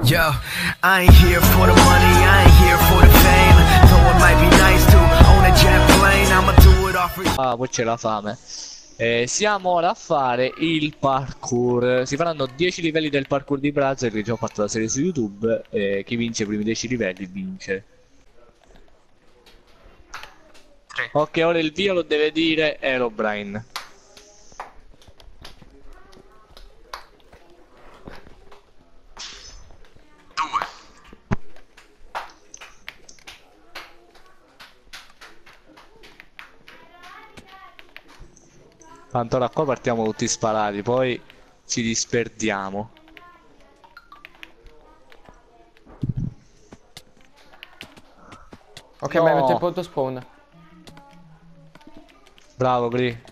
Yo, I ain't here for the money, I ain't here for the fame. Though it might be nice to own a jet plane, I'ma do it all for you. Ah, poi c'è la fame. Siamo ora a fare il parkour. Si faranno 10 livelli del parkour di Brazzer, che già ho fatto la serie su YouTube. Chi vince i primi 10 livelli vince. 3. Ok, ora il via lo deve dire Herobrine. Tanto ora qua partiamo tutti sparati, poi ci disperdiamo. Ok, No. vai, metto il punto spawn. Bravo, Bri.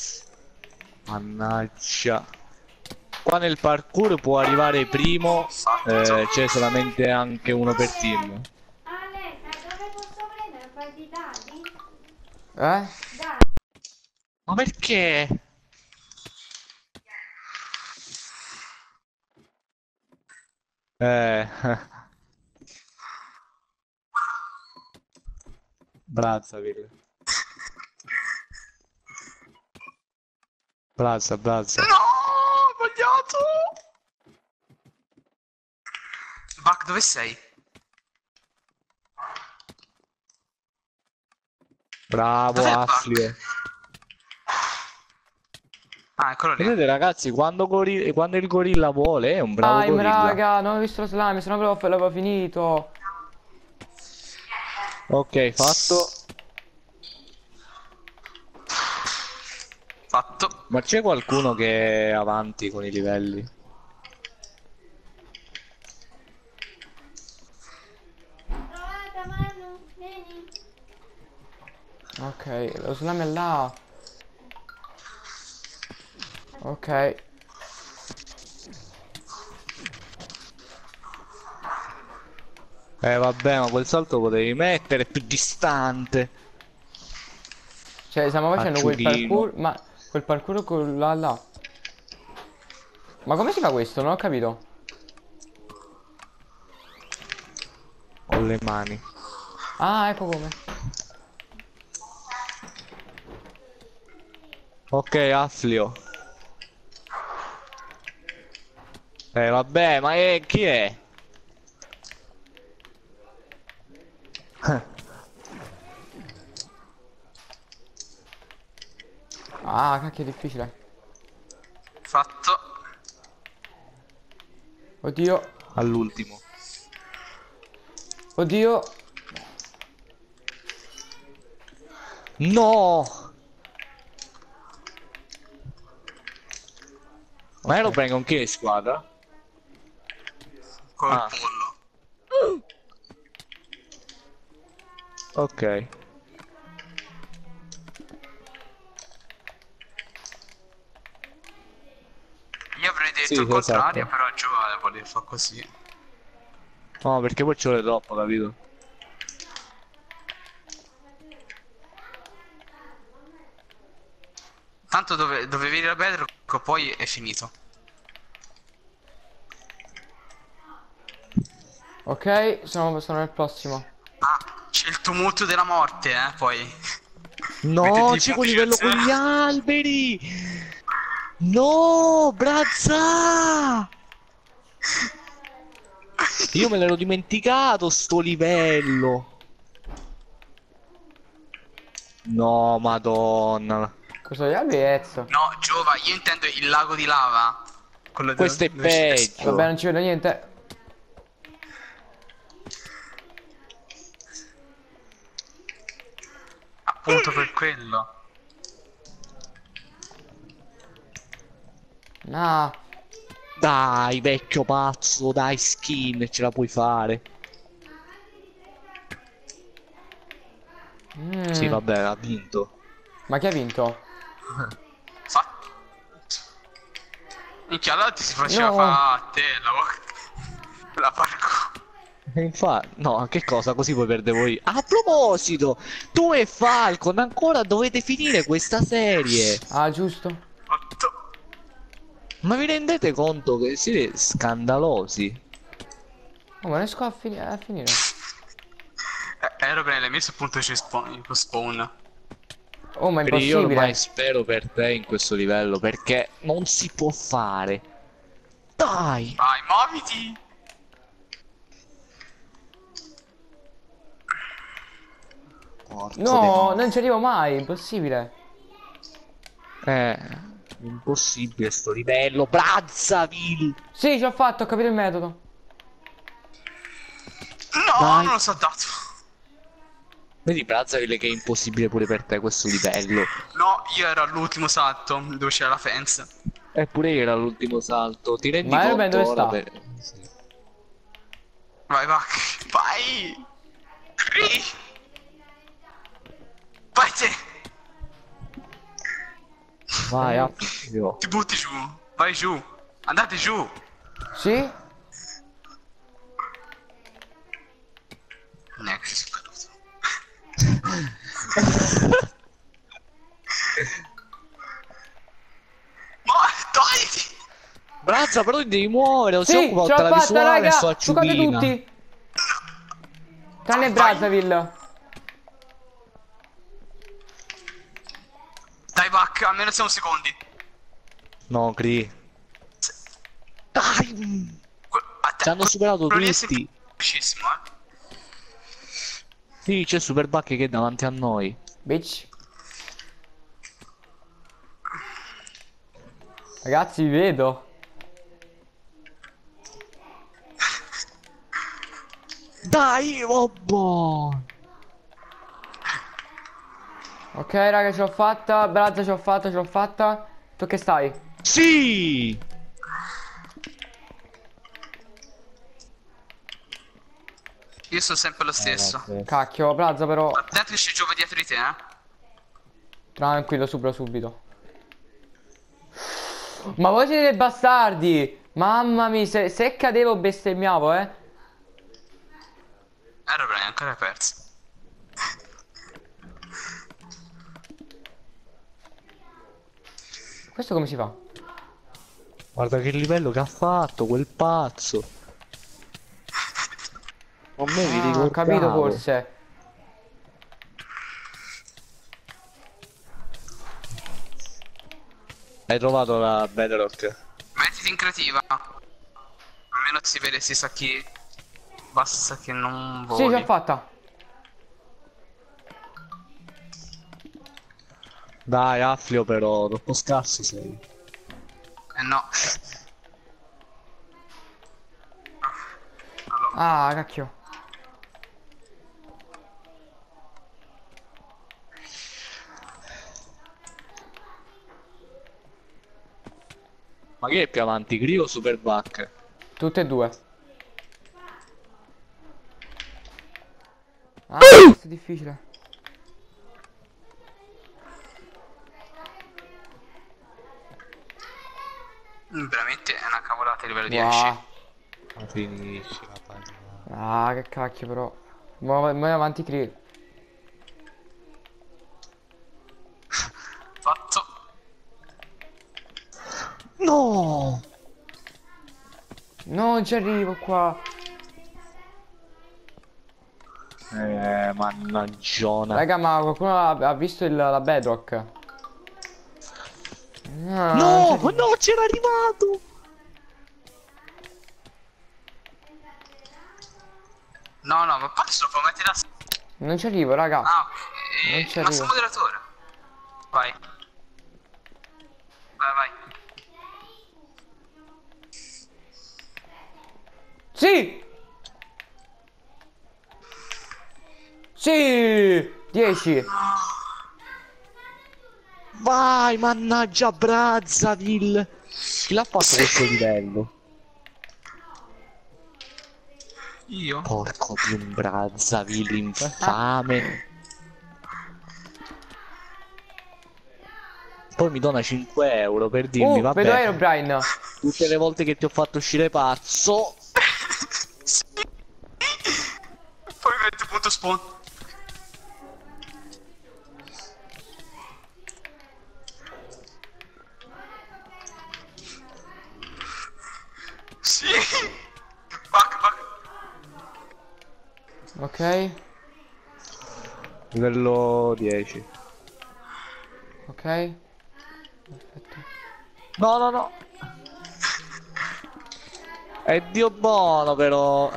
Mannaggia. Qua nel parkour può arrivare primo, c'è solamente anche uno per team. Alexa, dove posso prendere un paio di dadi? Eh? Ma perché? Brazzaville. Brazza. No, sbagliato! Buck, dove sei? Bravo, Dov'è Afflio. Ah, eccolo lì. Vedete ragazzi, quando il gorilla vuole è un bravo Time, gorilla. raga, non ho visto lo slime, sennò l'avevo finito. Ok, fatto. Fatto. Ma c'è qualcuno che è avanti con i livelli? Trovata, Manu, vieni. Ok, lo slime è là. Ok. Vabbè, ma quel salto lo potevi mettere più distante. Cioè, stiamo facendo quel Acciughino. parkour, ma quel parkour con là. Ma come si fa questo? Non ho capito. Con le mani. Ah, ecco come. Ok, Afflio. Vabbè, ma chi è? Ah, cacchio, è difficile. Fatto. Oddio. All'ultimo. Oddio. No! Ma Ok. ero prendo con che squadra? Col Ah. pollo. Ok. Io avrei detto Sì, il contrario, esatto. però Giovanni vuole fare così. No, perché poi ci vuole troppo, capito? Tanto dove vedi la bedrock poi è finito. Ok, sono nel prossimo. Ah, c'è il tumulto della morte, poi. No, Mettiti i c'è quel punti livello con gli alberi! No, Brazza! Io me l'ero dimenticato sto livello. No, madonna. Cosa gli alberi, Ezio? No, Giova, io intendo il lago di lava. Quello Questo è dove c'è- peggio. Vabbè, non ci vedo niente. Appunto per quello. No. Dai, vecchio pazzo, dai, skin, ce la puoi fare. Sì, vabbè, ha vinto. Ma chi ha vinto? Fa... Minchia, allora ti si faceva No. fa a te la parkour. Infatti, no, che cosa? Così poi perde voi. A proposito, tu e Falcon ancora dovete finire questa serie. Ah, giusto. Fatto. Ma vi rendete conto che siete scandalosi? Oh, ma riesco a finire. Ero bene, l'hai messo appunto ci spawn. Oh, ma è Io ormai impossibile. spero per te in questo livello perché non si può fare. Dai! Vai, muoviti! Porco No, de- non ci arrivo mai, impossibile. impossibile sto livello. Brazzaville! Sì, ci ho fatto, ho capito il metodo. No, Dai. non lo so dato. Vedi Brazzaville che è impossibile pure per te questo livello. No, io ero all'ultimo salto, dove c'era la fence. Eppure io era l'ultimo salto. Ti rendi Ma conto Iron Man dove ora? sta? Sì. Vai, vai! Qui! Vai te! Vai, affio. Ti butti giù! Vai giù! Andate giù! Sì? Next, si è caduto. Ma togliti! Brazza, però ti devi muovere, non si Sì, occupa ce tutta l'ho la fatta, visuale e raga. sua Giocate acciughina. tutti. Tranne Brazzaville. Dai, Vac, almeno siamo secondi. No, Cri. Dai! Ci hanno superato quello lì è tutti. semplicissimo, Sì, c'è Superbuck che è davanti a noi. Bitch. Ragazzi, vi vedo. Dai, Robbo! Ok, raga, ce l'ho fatta. Brazza, ce l'ho fatta, ce l'ho fatta. Tu che stai? Sì! Io sono sempre lo stesso. Cacchio, Brazza però. Attento che ci giova dietro di te, Tranquillo, supero subito. Ma voi siete dei bastardi. Mamma mia, se cadevo bestemmiavo, Era bene, ancora perso. Questo come si fa? Guarda che livello che ha fatto quel pazzo. Non me li Ah, ho ricordavo. capito forse. Hai trovato la Bedrock? Mettiti in creativa. Almeno si vede, si sa chi. Basta che non Sì, ce voli. l'ho fatta. Dai, Afflio però, troppo scarso sei. Eh no. Ah, cacchio. Ma che è più avanti, Cri o Superbuck? Tutte e due. Ah, questo è difficile. Veramente è una cavolata a livello di esci. Wow. Ma finisci la pagina. Ah, che cacchio però. Muovi avanti Cri. Fatto. No! Non ci arrivo qua. Mannaggiona. Raga, ma qualcuno ha visto la bedrock? No, No, no, c'era arrivato! No, no, ma poi se lo può mettere da. non ci arrivo, raga. Ah, Non ci il nostro arrivo. moderatore. Vai. Vai, vai. Sì! Sì! 10. Vai, mannaggia Brazzaville! Chi l'ha fatto questo livello? Io? Porco di un Brazzaville infame! Poi mi dona 5 euro per dirmi, Vedo vabbè, Herobrine. tutte le volte che ti ho fatto uscire pazzo. Sì. Poi metto punto spawn. Sì. Back, back. Ok. Livello 10. Ok. Aspetta. No, no, no. È Dio buono però.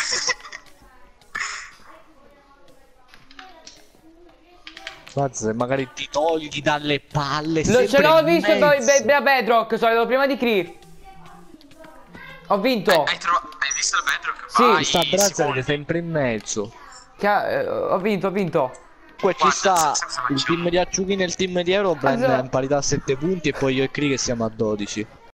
Mazza, se magari ti togli dalle palle. Ce l'ho visto da mezzo. Bedrock, sono prima di Cree. Ho vinto. Hai visto il Bedrock? Sì. Vai, Sta Brazzer Simone. che è sempre in mezzo. Ho vinto, ho vinto. Poi ci Guarda, sta cosa il facciamo? team di Acciuchini e il team di Aerobrand Cosa- in parità a 7 punti e poi io e Cree che siamo a 12.